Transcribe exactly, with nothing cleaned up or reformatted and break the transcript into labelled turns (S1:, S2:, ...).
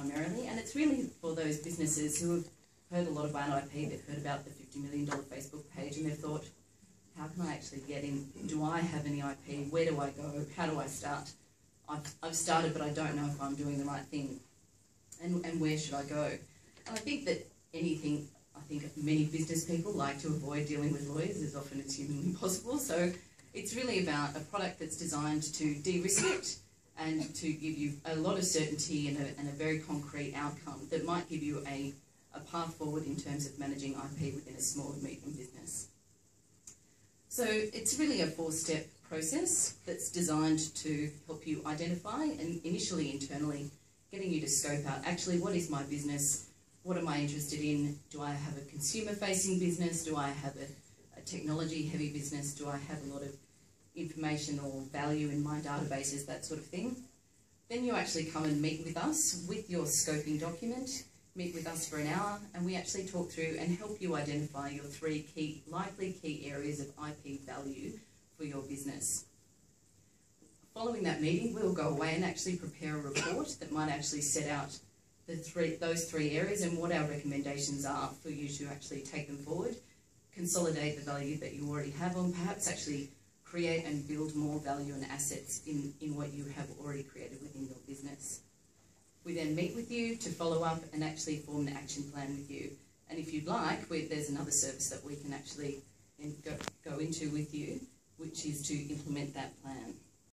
S1: primarily, and it's really for those businesses who have heard a lot about I P, they've heard about the fifty million dollar Facebook page, and they've thought, how can I actually get in? Do I have any I P? Where do I go? How do I start? I've, I've started, but I don't know if I'm doing the right thing. And, and where should I go? And I think that anything, I think many business people like to avoid dealing with lawyers as often as humanly possible. So it's really about a product that's designed to de-risk it and to give you a lot of certainty and a, and a very concrete outcome that might give you a, a path forward in terms of managing I P within a small and medium business. So it's really a four-step process that's designed to help you identify and initially internally getting you to scope out actually what is my business, what am I interested in, do I have a consumer-facing business, do I have a, a technology-heavy business, do I have a lot of information or value in my databases, that sort of thing. Then you actually come and meet with us with your scoping document, meet with us for an hour, and we actually talk through and help you identify your three key, likely key areas of I P value for your business. Following that meeting, we'll go away and actually prepare a report that might actually set out the three, those three areas and what our recommendations are for you to actually take them forward, consolidate the value that you already have on, perhaps actually create and build more value and assets in, in what you have already created within your business. We then meet with you to follow up and actually form an action plan with you. And if you'd like, we, there's another service that we can actually go, go into with you, which is to implement that plan.